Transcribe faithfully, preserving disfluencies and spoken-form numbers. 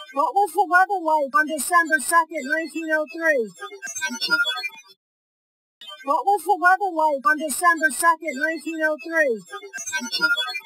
What was the weather like on December second, nineteen oh three? What was the weather like on December second, nineteen oh three?